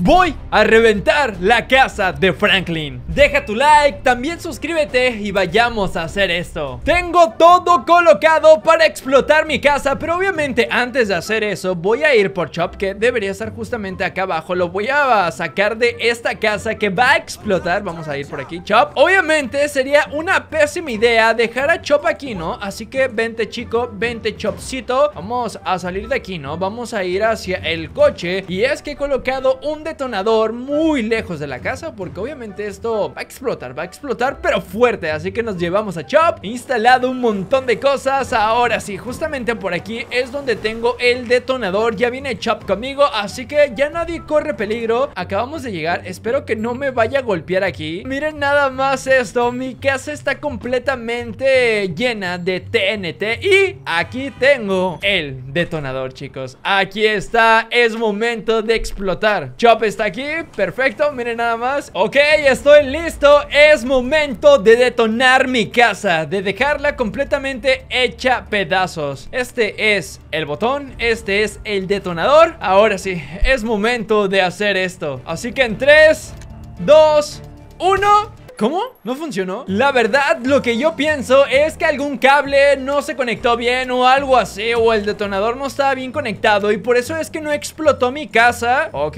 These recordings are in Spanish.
voy a reventar la casa de Franklin. Deja tu like, también suscríbete y vayamos a hacer esto. Tengo todo colocado para explotar mi casa, pero obviamente antes de hacer eso voy a ir por Chop, que debería estar justamente acá abajo. Lo voy a sacar de esta casa que va a explotar. Vamos a ir por aquí, Chop. Obviamente sería una pésima idea dejar a Chop aquí, ¿no? Así que vente, chico, vente, Chopcito. Vamos a salir de aquí, ¿no? Vamos a ir hacia el coche. Y es que he colocado un detonador muy lejos de la casa, porque obviamente esto va a explotar, pero fuerte. Así que nos llevamos a Chop, instalado un montón de cosas. Ahora sí, justamente por aquí es donde tengo el detonador. Ya viene Chop conmigo, así que ya nadie corre peligro. Acabamos de llegar, espero que no me vaya a golpear aquí. Miren nada más esto, mi casa está completamente llena de TNT. Y aquí tengo el detonador, chicos. Aquí está, es momento de explotar. Chop está aquí, perfecto, miren nada más. Ok, estoy listo, es momento de detonar mi casa, de dejarla completamente hecha pedazos. Este es el botón, este es el detonador. Ahora sí, es momento de hacer esto. Así que en 3, 2, 1... ¿Cómo? ¿No funcionó? La verdad, lo que yo pienso es que algún cable no se conectó bien o algo así, o el detonador no estaba bien conectado y por eso es que no explotó mi casa. Ok,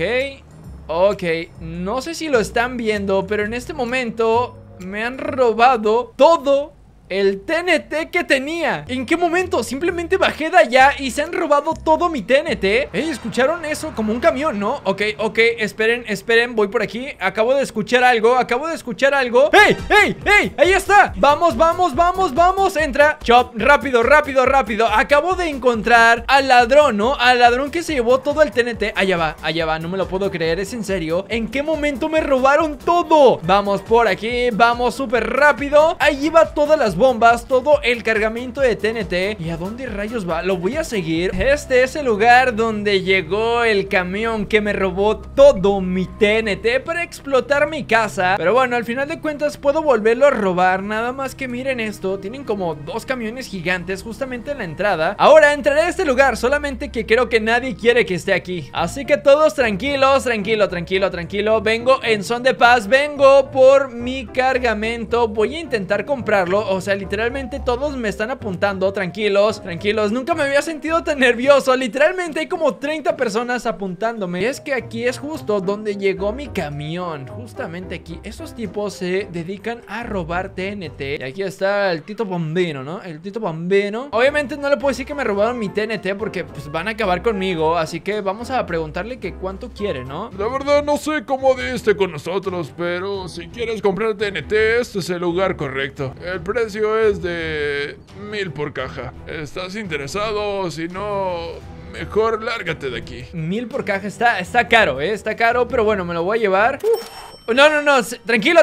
no sé si lo están viendo, pero en este momento me han robado todo el TNT que tenía. ¿En qué momento? Simplemente bajé de allá y se han robado todo mi TNT. ¿Escucharon eso? Como un camión, ¿no? Ok, esperen, voy por aquí. Acabo de escuchar algo, ¡Ey! Ahí está. Vamos, entra. Chop, rápido. Acabo de encontrar al ladrón, ¿no? Al ladrón que se llevó todo el TNT. Allá va, no me lo puedo creer, es en serio. ¿En qué momento me robaron todo? Vamos por aquí, vamos súper rápido. Ahí va todas las bombas, todo el cargamento de TNT. ¿Y a dónde rayos va? Lo voy a seguir. Este es el lugar donde llegó el camión que me robó todo mi TNT para explotar mi casa. Pero bueno, al final de cuentas puedo volverlo a robar. Nada más que miren esto, tienen como 2 camiones gigantes justamente en la entrada. Ahora entraré a este lugar, solamente que creo que nadie quiere que esté aquí. Así que todos tranquilos, tranquilo. Vengo en son de paz, vengo por mi cargamento. Voy a intentar comprarlo. O sea, literalmente todos me están apuntando. Tranquilos, nunca me había sentido tan nervioso. Literalmente hay como 30 personas apuntándome. Y es que aquí es justo donde llegó mi camión. Justamente aquí, esos tipos se dedican a robar TNT. Y aquí está el Tito Bambino, ¿no? El Tito Bambino. Obviamente no le puedo decir que me robaron mi TNT porque pues van a acabar conmigo. Así que vamos a preguntarle que cuánto quiere, ¿no? La verdad no sé cómo diste con nosotros, pero si quieres comprar TNT, este es el lugar correcto. El precio es de 1000 por caja. ¿Estás interesado? Si no, mejor lárgate de aquí. 1000 por caja está caro, está caro, pero bueno, me lo voy a llevar. No, tranquilo.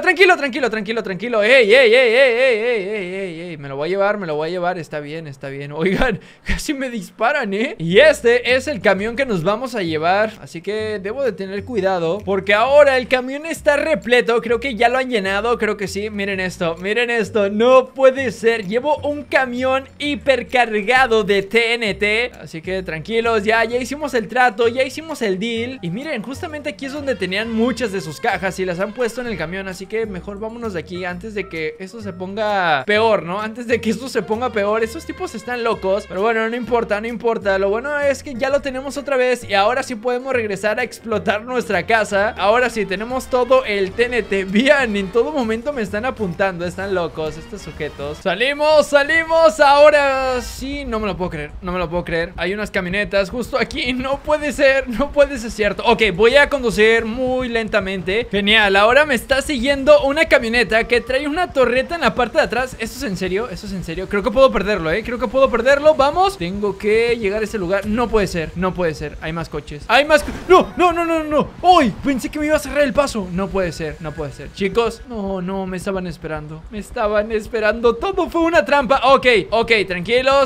Ey, me lo voy a llevar, está bien. Oigan, casi me disparan, Y este es el camión que nos vamos a llevar, así que debo de tener cuidado, porque ahora el camión está repleto. Creo que ya lo han llenado, creo que sí. Miren esto, no puede ser. Llevo un camión hipercargado de TNT, así que tranquilos, ya hicimos el trato, ya hicimos el deal. Y miren, justamente aquí es donde tenían muchas de sus cajas y las han puesto en el camión, así que mejor vámonos de aquí antes de que esto se ponga peor, ¿no? Esos tipos están locos, pero bueno, no importa. Lo bueno es que ya lo tenemos otra vez y ahora sí podemos regresar a explotar nuestra casa. Ahora sí, tenemos todo el TNT. Bien, en todo momento me están apuntando, están locos estos sujetos. Salimos, ahora sí, no me lo puedo creer. Hay unas camionetas justo aquí, no puede ser cierto. Ok, voy a conducir muy lentamente. Genial, ahora me está siguiendo una camioneta que trae una torreta en la parte de atrás. ¿Esto es en serio? Creo que puedo perderlo, vamos. Tengo que llegar a ese lugar. No puede ser, hay más coches. No. ¡Uy! Pensé que me iba a cerrar el paso. No puede ser. Chicos, no, me estaban esperando. Todo fue una trampa. Ok, tranquilos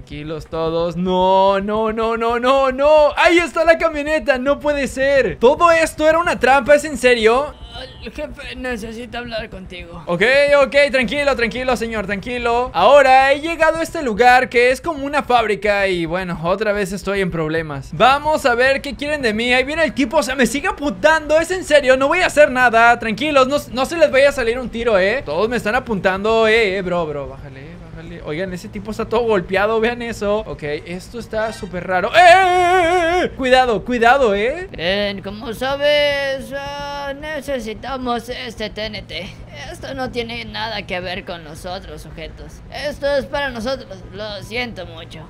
todos. No. Ahí está la camioneta, no puede ser. Todo esto era una trampa, ¿es en serio? El jefe necesita hablar contigo. Ok, tranquilo, tranquilo, señor, tranquilo. Ahora he llegado a este lugar que es como una fábrica y bueno, otra vez estoy en problemas. Vamos a ver qué quieren de mí. Ahí viene el tipo, o sea, me sigue apuntando. Es en serio, no voy a hacer nada. Tranquilos, no se les vaya a salir un tiro, Todos me están apuntando, bro, bájale. Oigan, ese tipo está todo golpeado, vean eso. Ok, esto está súper raro. Cuidado, Bien, como sabes, necesitamos este TNT. Esto no tiene nada que ver con los otros sujetos. Esto es para nosotros, lo siento mucho.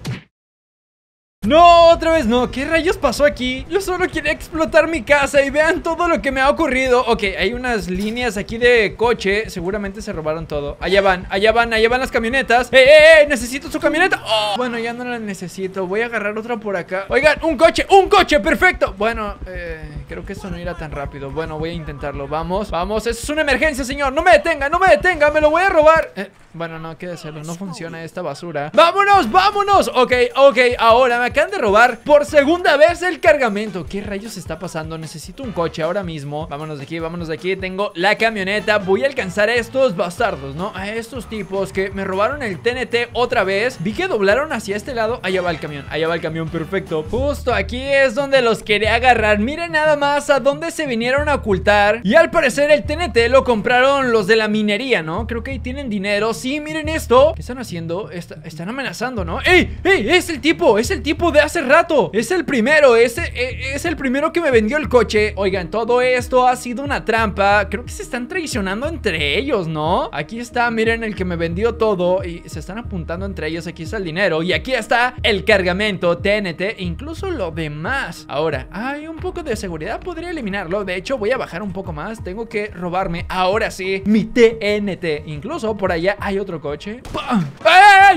No, otra vez no, ¿qué rayos pasó aquí? Yo solo quería explotar mi casa y vean todo lo que me ha ocurrido. Ok, hay unas líneas aquí de coche. Seguramente se robaron todo. Allá van las camionetas. Necesito su camioneta. Bueno, ya no la necesito, voy a agarrar otra por acá. Oigan, un coche, perfecto. Bueno, creo que eso no irá tan rápido. Bueno, voy a intentarlo, vamos, eso es una emergencia, señor. No me detenga, me lo voy a robar. Bueno, no, qué hacerlo, no funciona esta basura. ¡Vámonos! Ok, ahora me acaban de robar por segunda vez el cargamento. ¿Qué rayos está pasando? Necesito un coche ahora mismo. Vámonos de aquí, tengo la camioneta. Voy a alcanzar a estos bastardos, ¿no? A estos tipos que me robaron el TNT otra vez. Vi que doblaron hacia este lado. Allá va el camión, perfecto. Justo aquí es donde los quería agarrar. Miren nada más a dónde se vinieron a ocultar. Y al parecer el TNT lo compraron los de la minería, ¿no? Creo que ahí tienen dinero. Sí, miren esto. ¿Qué están haciendo? Están amenazando, ¿no? ¡Ey! Es el tipo de hace rato. Es el primero, es el primero que me vendió el coche. Oigan, todo esto ha sido una trampa. Creo que se están traicionando entre ellos, ¿no? Aquí está, miren, el que me vendió todo. Y se están apuntando entre ellos. Aquí está el dinero y aquí está el cargamento TNT e incluso lo demás. Ahora, hay un poco de seguridad, podría eliminarlo. De hecho, voy a bajar un poco más. Tengo que robarme, ahora sí, mi TNT. Incluso por allá hay otro coche. ¡Pam! ¡Ay!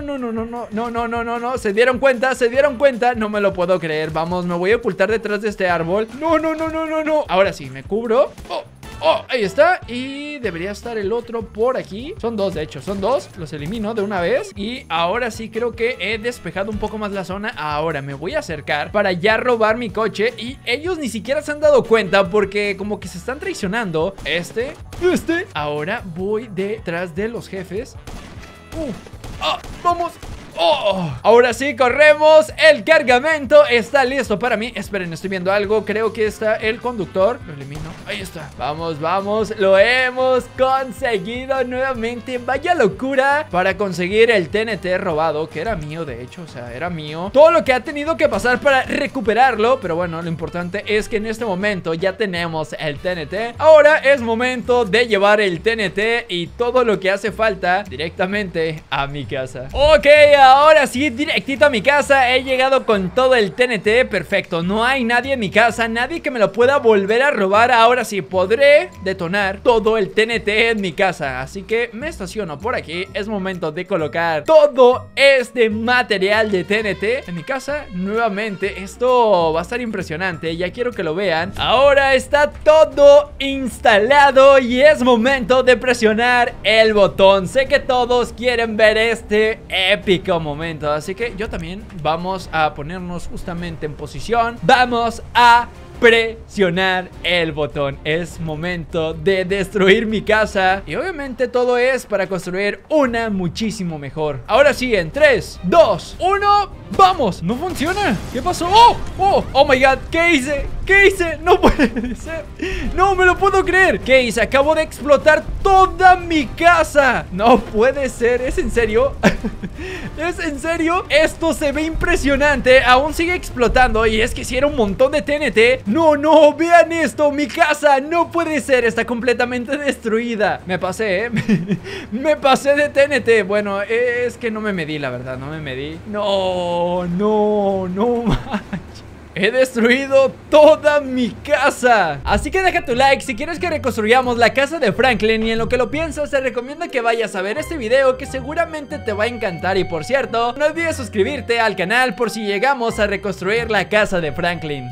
No. Se dieron cuenta. No me lo puedo creer. Vamos, me voy a ocultar detrás de este árbol. No. Ahora sí, me cubro. Ahí está. Y debería estar el otro por aquí. Son dos, de hecho, los elimino de una vez. Y ahora sí creo que he despejado un poco más la zona. Ahora me voy a acercar para ya robar mi coche. Y ellos ni siquiera se han dado cuenta porque como que se están traicionando. Ahora voy detrás de los jefes. Vamos. Ahora sí, corremos. El cargamento está listo para mí. Esperen, estoy viendo algo. Creo que está el conductor. Lo elimino. Ahí está. Vamos. Lo hemos conseguido nuevamente. Vaya locura para conseguir el TNT robado, que era mío, de hecho. O sea, era mío. Todo lo que ha tenido que pasar para recuperarlo. Pero bueno, lo importante es que en este momento ya tenemos el TNT. Ahora es momento de llevar el TNT y todo lo que hace falta directamente a mi casa. Ok, ahora sí, directito a mi casa. He llegado con todo el TNT, perfecto. No hay nadie en mi casa, nadie que me lo pueda volver a robar. Ahora sí, podré detonar todo el TNT en mi casa. Así que me estaciono por aquí. Es momento de colocar todo este material de TNT en mi casa nuevamente. Esto va a estar impresionante, ya quiero que lo vean. Ahora está todo instalado y es momento de presionar el botón. Sé que todos quieren ver este épico momento, así que yo también. Vamos a ponernos justamente en posición. Vamos a presionar el botón. Es momento de destruir mi casa. Y obviamente todo es para construir una muchísimo mejor. Ahora sí, en 3, 2, 1, ¡vamos! No funciona. ¿Qué pasó? ¡Oh my god! ¿Qué hice? No puede ser. No me lo puedo creer. ¿Qué hice? Acabo de explotar toda mi casa. No puede ser. ¿Es en serio? ¿Es en serio? Esto se ve impresionante. Aún sigue explotando. Y es que si era un montón de TNT. No, vean esto. Mi casa no puede ser. Está completamente destruida. Me pasé, me pasé de TNT. Bueno, es que no me medí, la verdad. No me medí. No manches. He destruido toda mi casa. Así que deja tu like si quieres que reconstruyamos la casa de Franklin. Y en lo que lo piensas, te recomiendo que vayas a ver este video, que seguramente te va a encantar. Y por cierto, no olvides suscribirte al canal por si llegamos a reconstruir la casa de Franklin.